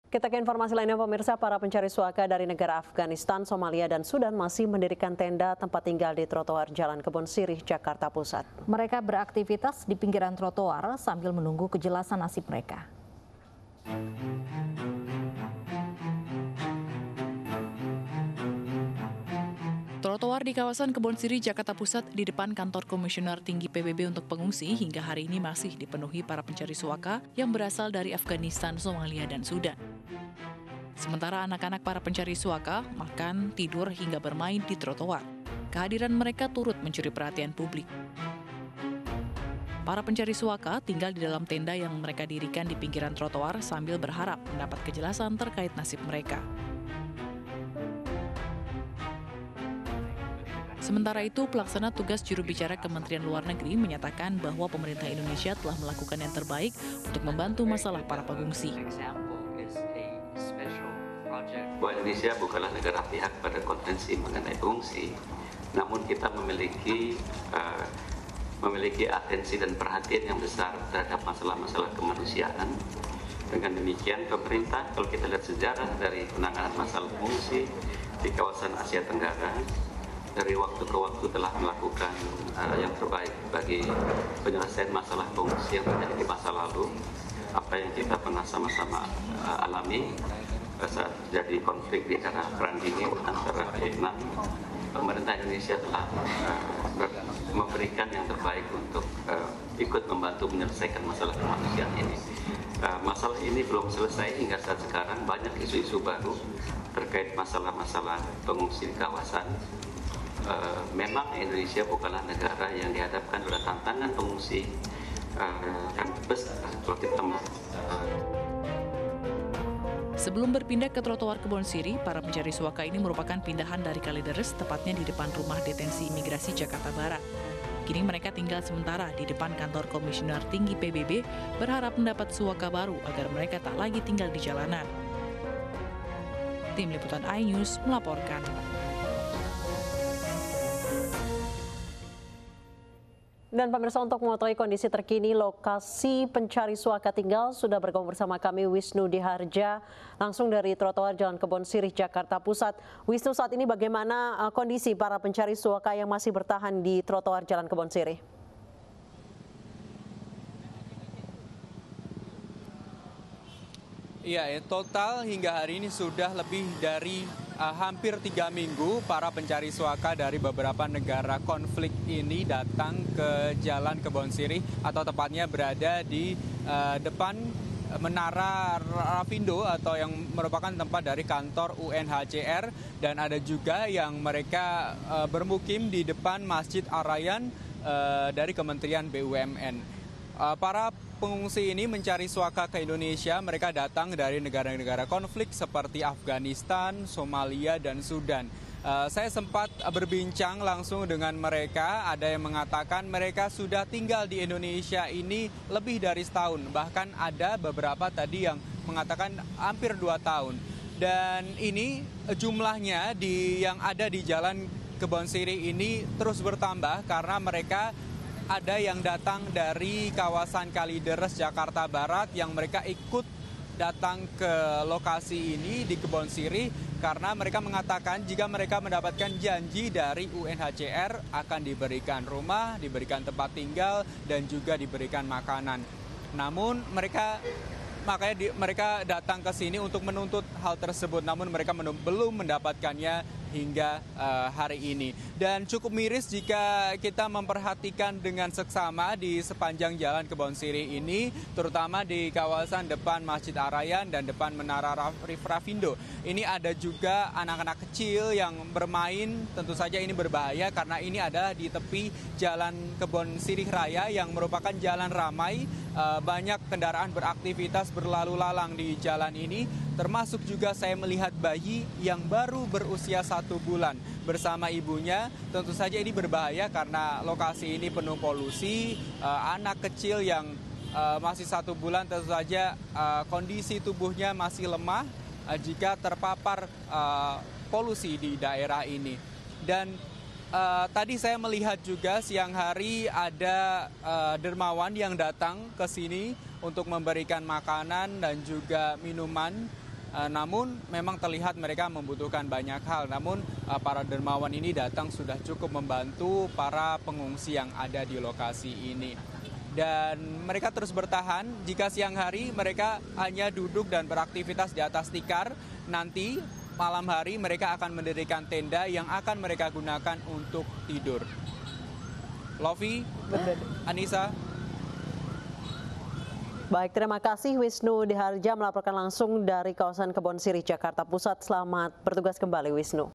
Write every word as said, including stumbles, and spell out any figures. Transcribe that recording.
Kita ke informasi lainnya pemirsa, para pencari suaka dari negara Afghanistan, Somalia, dan Sudan masih mendirikan tenda tempat tinggal di trotoar Jalan Kebon Sirih, Jakarta Pusat. Mereka beraktivitas di pinggiran trotoar sambil menunggu kejelasan nasib mereka. Trotoar di kawasan Kebon Sirih, Jakarta Pusat di depan kantor Komisioner Tinggi P B B untuk pengungsi hingga hari ini masih dipenuhi para pencari suaka yang berasal dari Afghanistan, Somalia, dan Sudan. Sementara anak-anak para pencari suaka makan, tidur, hingga bermain di trotoar. Kehadiran mereka turut mencuri perhatian publik. Para pencari suaka tinggal di dalam tenda yang mereka dirikan di pinggiran trotoar sambil berharap mendapat kejelasan terkait nasib mereka. Sementara itu, pelaksana tugas juru bicara Kementerian Luar Negeri menyatakan bahwa pemerintah Indonesia telah melakukan yang terbaik untuk membantu masalah para pengungsi. Bahwa Indonesia bukanlah negara pihak pada konvensi mengenai pengungsi, namun kita memiliki uh, memiliki atensi dan perhatian yang besar terhadap masalah-masalah kemanusiaan. Dengan demikian, pemerintah, kalau kita lihat sejarah dari penanganan masalah pengungsi di kawasan Asia Tenggara, dari waktu ke waktu telah melakukan uh, yang terbaik bagi penyelesaian masalah pengungsi yang terjadi di masa lalu. Apa yang kita pernah sama-sama uh, alami saat terjadi konflik di era Perang Dingin antara Vietnam, pemerintah Indonesia telah uh, memberikan yang terbaik untuk uh, ikut membantu menyelesaikan masalah kemanusiaan ini. Uh, masalah ini belum selesai hingga saat sekarang, banyak isu-isu baru terkait masalah-masalah pengungsi di kawasan. Uh, memang Indonesia bukanlah negara yang dihadapkan oleh tantangan pengungsi uh, yang besar kalau kita uh, Sebelum berpindah ke trotoar Kebon Sirih, para pencari suaka ini merupakan pindahan dari Kalideres, tepatnya di depan rumah detensi imigrasi Jakarta Barat. Kini mereka tinggal sementara di depan kantor Komisioner Tinggi P B B, berharap mendapat suaka baru agar mereka tak lagi tinggal di jalanan. Tim Liputan iNews melaporkan. Dan pemirsa, untuk mengetahui kondisi terkini lokasi pencari suaka tinggal, sudah bergabung bersama kami Wisnu Diharja langsung dari trotoar Jalan Kebon Sirih, Jakarta Pusat. Wisnu, saat ini bagaimana uh, kondisi para pencari suaka yang masih bertahan di trotoar Jalan Kebon Sirih? Iya, ya, total hingga hari ini sudah lebih dari uh, hampir tiga minggu para pencari suaka dari beberapa negara konflik ini datang ke Jalan Kebon Sirih atau tepatnya berada di uh, depan Menara Rafindo atau yang merupakan tempat dari kantor U N H C R, dan ada juga yang mereka uh, bermukim di depan Masjid Ar-Rayyan uh, dari Kementerian B U M N. Uh, para pengungsi ini mencari suaka ke Indonesia. Mereka datang dari negara-negara konflik seperti Afghanistan, Somalia, dan Sudan. Uh, saya sempat berbincang langsung dengan mereka. Ada yang mengatakan mereka sudah tinggal di Indonesia ini lebih dari setahun. Bahkan ada beberapa tadi yang mengatakan hampir dua tahun. Dan ini jumlahnya di yang ada di Jalan Kebon Sirih ini terus bertambah karena mereka ada yang datang dari kawasan Kalideres, Jakarta Barat, yang mereka ikut datang ke lokasi ini di Kebon Sirih karena mereka mengatakan jika mereka mendapatkan janji dari U N H C R akan diberikan rumah, diberikan tempat tinggal, dan juga diberikan makanan. Namun mereka makanya di, mereka datang ke sini untuk menuntut hal tersebut, namun mereka menum, belum mendapatkannya hingga uh, hari ini. Dan cukup miris jika kita memperhatikan dengan seksama di sepanjang Jalan Kebon Sirih ini, terutama di kawasan depan Masjid Ar-Rayyan dan depan Menara Rafindo. Ini ada juga anak-anak kecil yang bermain. Tentu saja ini berbahaya karena ini ada di tepi Jalan Kebon Sirih Raya yang merupakan jalan ramai. Uh, banyak kendaraan beraktivitas berlalu lalang di jalan ini, termasuk juga saya melihat bayi yang baru berusia satu bulan bersama ibunya. Tentu saja ini berbahaya karena lokasi ini penuh polusi. Uh, anak kecil yang uh, masih satu bulan tentu saja uh, kondisi tubuhnya masih lemah uh, jika terpapar uh, polusi di daerah ini. Dan Uh, tadi saya melihat juga siang hari ada uh, dermawan yang datang ke sini untuk memberikan makanan dan juga minuman Uh, namun memang terlihat mereka membutuhkan banyak hal. Namun uh, para dermawan ini datang sudah cukup membantu para pengungsi yang ada di lokasi ini. Dan mereka terus bertahan. Jika siang hari mereka hanya duduk dan beraktivitas di atas tikar, nanti malam hari mereka akan mendirikan tenda yang akan mereka gunakan untuk tidur. Lovi, Anissa. Baik, terima kasih Wisnu Diharja melaporkan langsung dari kawasan Kebon Sirih, Jakarta Pusat. Selamat bertugas kembali, Wisnu.